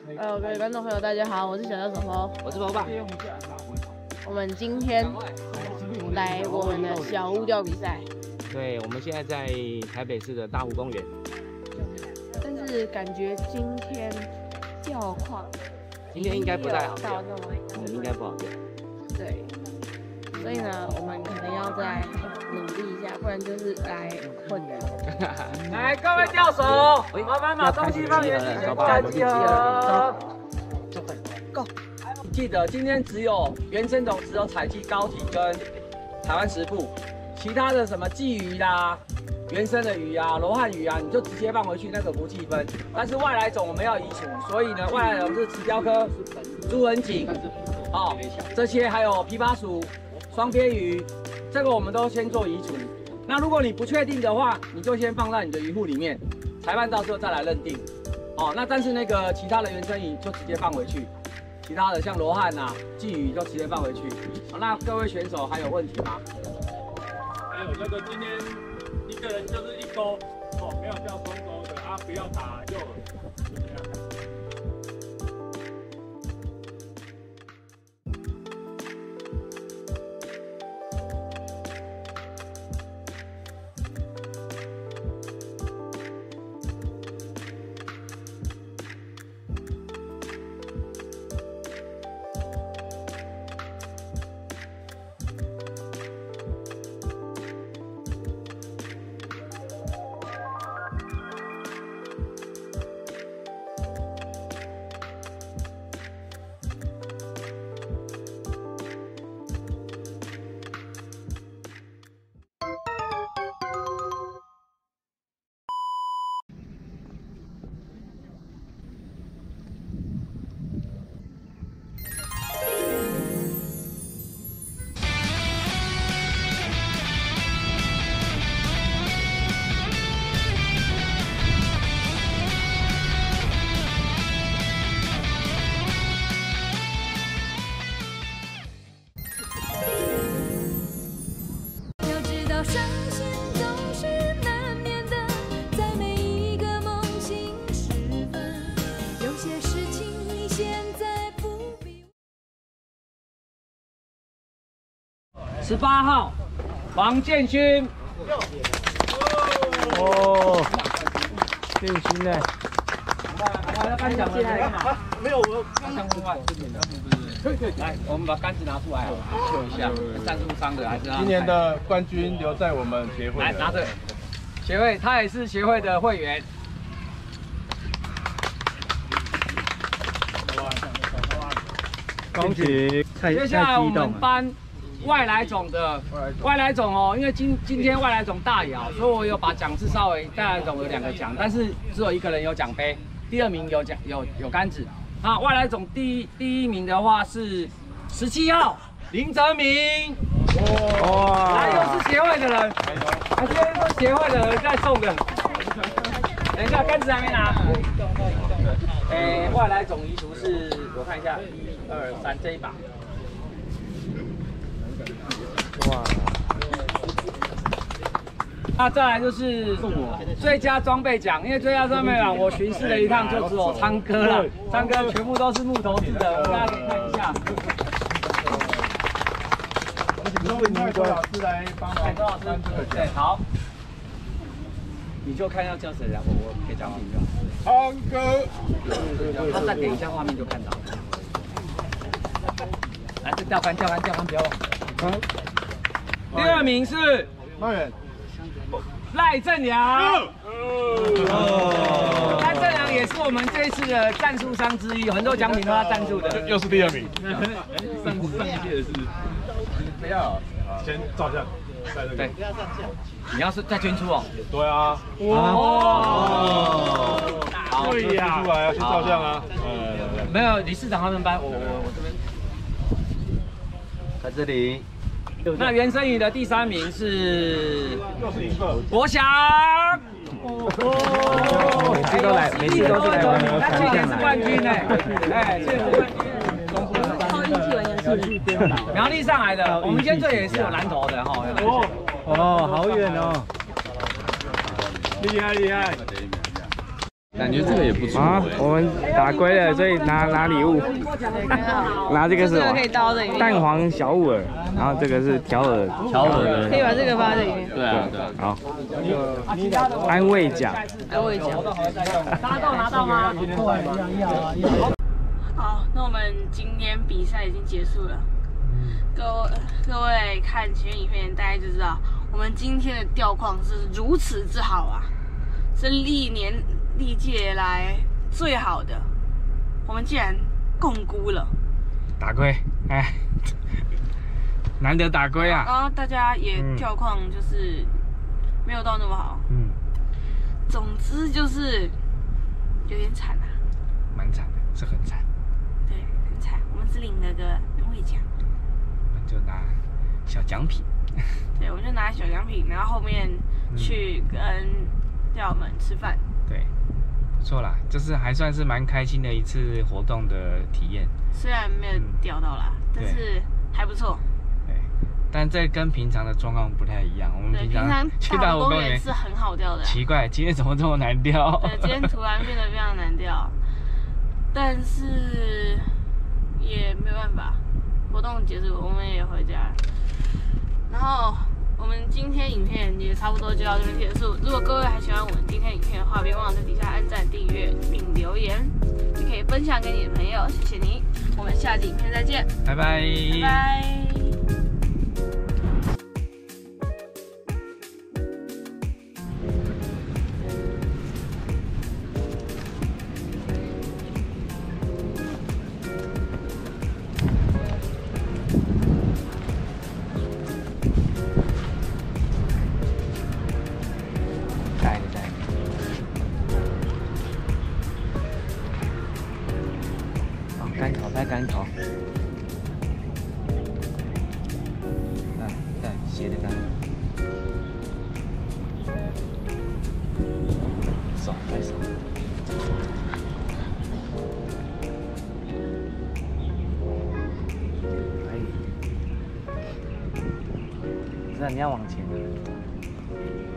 各位观众朋友，大家好，我是小教手手， 我是包爸。 我们今天来我们的小屋钓比赛。 对，我们现在在台北市的大湖公园。 但是感觉今天钓况， 今天应该不太好钓， 应该不好钓。 对，所以呢，我们可能要再努力一下，不然就是来混的。 来，各位钓手，麻烦把东西放远一点，再集合。Go！ 记得今天只有原生种只有采集高体跟台湾石埠，其他的什么鲫鱼啦、原生的鱼啊、罗汉鱼啊，你就直接放回去，那个不计分。但是外来种我们要移除，所以呢，外来种是慈鲷科、朱文锦，哦，这些还有琵琶鼠、双边鱼，这个我们都先做移除。那如果你不确定的话，你就先放在你的鱼库里面，裁判到时候再来认定。哦，那但是那个其他的原生鱼就直接放回去。其他的像罗汉啊、鲫鱼都直接放回去。好，那各位选手还有问题吗？ 还有那个今天一个人就是一钩哦，没有钓双钩的啊，不要打右耳，就这样。 伤心总是难免的，在每一个梦醒时分，有些事情你现在不必。 18号，王建勋。 哦，建勋呢？ 来，颁奖了，你干嘛？没有，我刚刚外。来，我们把杆子拿出来，秀一下，赞助商的还是？ 今年的冠军留在我们协会。 来，拿着。协会，他也是协会的会员。 恭喜！ 接下来我们颁外来种的外来种哦，因为今天外来种大咬，所以我有把奖次稍微外来种有2个奖，但是只有1个人有奖杯，第2名有杆子。啊，外来种第一名的话是17号林哲明。哇！来，又是协会的人，今天是协会的人在送的。等一下，杆子还没拿。外来种移除是，我看一下，1、2、3这一把。哇！那再来就是最佳装备奖，因为最佳装备奖我巡视了一趟，就只有昌哥了，昌哥全部都是木头制的，大家可以看一下。 请周老师来帮忙。 周老师，对，好。你就看要叫谁来，我可以讲你就好。 昌哥， 他再点一下画面就看到了。来，这钓竿，不要忘。第2名是马远。 赖正良，赖正良也是我们这一次的赞助商之一，很多奖品都他赞助的。 又是第2名。上一届的是。不要，先照相。 对，你要是再捐出哦。 对啊。 哇！ 对呀。出来啊，先照相啊。 没有，理事长他们班，我这边。 在这里。 那原生鱼的第3名是国祥。 每次都来，每次都是来玩， 他去年是冠军哎，去年是冠军。苗栗上来的，我们今天这也是有南投的哈。 哦，好远哦， 厉害厉害。 感觉这个也不错啊，我们打龟了，所以拿礼物，拿这个是什么？ 可以倒在里面。 蛋黄小五耳，然后这个是条耳的， 可以把这个放在里面。 对啊，对啊。 好，安慰奖， 安慰奖。 拿到吗？ 好，那我们今天比赛已经结束了。各位看前面影片，大家就知道我们今天的钓况是如此之好啊，是历届来最好的。我们竟然共估了， 打龟，哎，难得打龟啊！ 然后大家也钓况就是没有到那么好。总之就是有点惨啊， 蛮惨的，是很惨。 对，很惨。我们只领了个安慰奖。 我们就拿小奖品。 对，我们就拿小奖品，然后后面去跟钓友们吃饭。 对，不错啦，就是还算是蛮开心的一次活动的体验。 虽然没有钓到啦，但是还不错。 对，但这跟平常的状况不太一样。我们平常去大湖公园是很好钓的。 奇怪，今天怎么这么难钓？ 对，今天突然变得非常难钓，但是也没有办法。活动结束，我们也回家了。然后我们今天影片也差不多就到这边结束。如果各位还喜欢我们今天影片的话，别忘了在底下按赞、订阅并留言，也可以分享给你的朋友。谢谢你，我们下期影片再见， 拜拜， 拜拜。 拍杆头，对，斜的杆，手拍手，可以，不是你要往前。